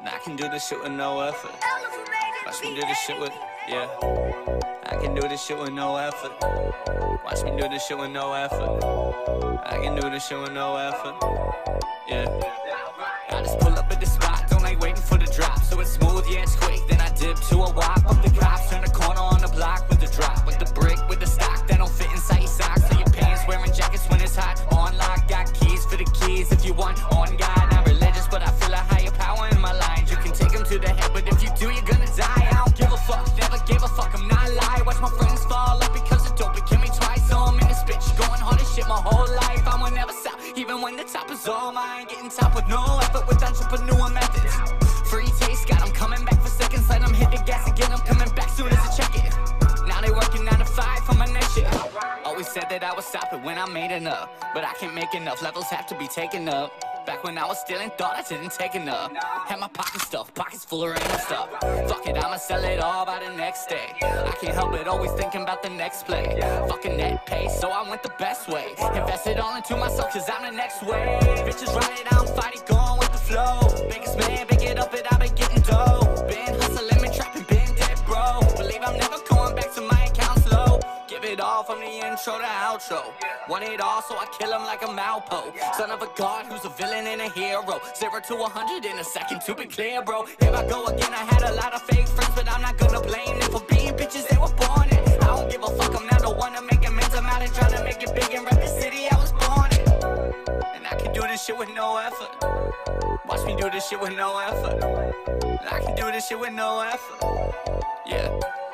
I can do this shit with no effort. Watch me do this shit with, yeah. I can do this shit with no effort. Watch me do this shit with no effort. I can do this shit with no effort, yeah. I just pull up at the spot, don't like waiting for the drop. So it's smooth, yeah, it's quick, then I dip to a walk. Up the cops, turn the corner on the block with the drop. With the brick, with the stock, that don't fit inside your socks. So your pants, wearing jackets when it's hot. On lock, got keys for the keys if you want. On God, not religious, but I feel a higher power in my lines. You can take them to the head, but if you do, you're gonna die. I don't give a fuck, never gave a fuck, I'm not lying. Watch my friends fall up because of dope, it kill me twice. So I'm in this bitch, going hard as shit my whole life. I will never stop, even when the top is all mine. Getting top with no effort, with entrepreneur methods. Free taste, got them coming back for seconds. Let them hit the gas again, I'm coming back soon as I check it. Now they working 9 to 5 for my next shit. Always said that I would stop it when I made enough, but I can't make enough, levels have to be taken up. Back when I was stealing, thought I didn't take enough. Had my pockets stuffed, pockets full of random stuff. Fuck it, I'ma sell it all by the next day. I can't help it, always thinking about the next play. Fucking net pay, so I went the best way. Invested all into myself, cause I'm the next wave. Bitches ride it, I don't fight it, going with the flow. Biggest man, big it up, I've been getting dough. Been hustling, been trapping, been dead, bro. Believe I'm never going back to my accounts low. Give it all from the intro to outro. Want it all, so I kill him like a Malpo. Son of a god who's a villain and a hero. 0 to 100 in a second, to be clear, bro. Here I go again, I had a lot of fake friends, but I'm not gonna blame them for being bitches they were born in. I don't give a fuck, I'm not the one to make amends. I'm out and trying to make it big and rep the city I was born in. And I can do this shit with no effort. Watch me do this shit with no effort. I can do this shit with no effort, yeah.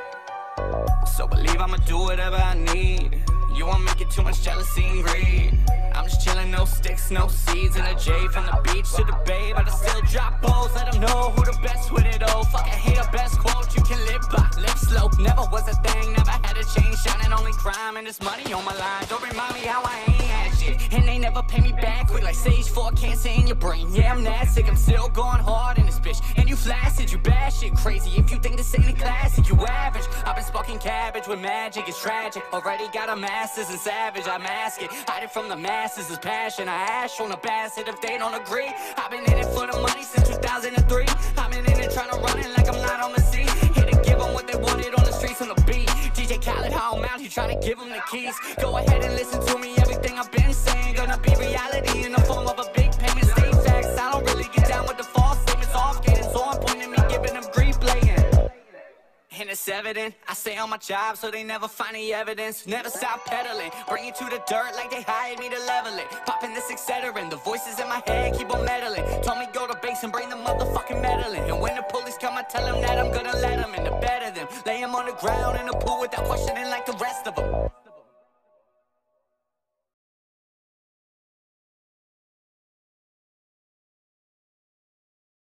So believe I'ma do whatever I need. You won't make it too much jealousy and greed. I'm just chillin', no sticks, no seeds. In a J from the beach to the bay, but I still drop balls. Let them know who the best with it all. Fuck, I hate a best quote you can live by. Live slow, never was a thing, never had a change. Shining, only crime, and this money on my line. Don't remind me how I ain't had shit, and they never pay me back quick like stage 4 cancer in your brain. Yeah, I'm that sick, I'm still going hard in this bitch. And you flaccid, you bad shit crazy. If you think this ain't a classic, you average. I've been sparking cabbage with magic, it's tragic. Already got a master's in savage, I mask it. Hide it from the masses, is passion. I ash on the basket if they don't agree. I've been in it for the money since 2003. I've been in it trying to run it like I'm not on the sea. Here to give them what they wanted on the streets on the beat. DJ Khaled, how I'm out here trying to give them the keys. Go ahead and listen to me, everything I've been saying gonna be reality in the form of a big payment. State facts, I don't really get down with the false statements. Off getting so on point to me, giving them grief playing. And it's evident, I stay on my job so they never find the evidence. Never stop pedaling, bring it to the dirt like they hired me to level it. Popping this etc. The voices in my head keep on meddling. Told me go to base and bring the motherfucking metal in. And when the police come, I tell them that I'm gonna let them in. The better them, lay them on the ground in the pool without questioning like the rest of them.